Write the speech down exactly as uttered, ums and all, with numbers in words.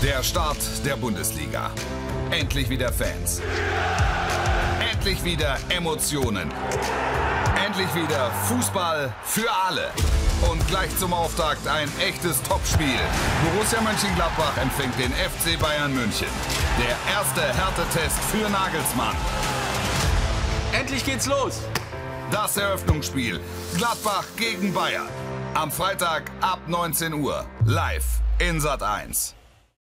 Der Start der Bundesliga. Endlich wieder Fans. Endlich wieder Emotionen. Endlich wieder Fußball für alle. Und gleich zum Auftakt ein echtes Topspiel. Borussia Mönchengladbach empfängt den F C Bayern München. Der erste Härtetest für Nagelsmann. Endlich geht's los! Das Eröffnungsspiel. Gladbach gegen Bayern. Am Freitag ab neunzehn Uhr. Live in Sat eins.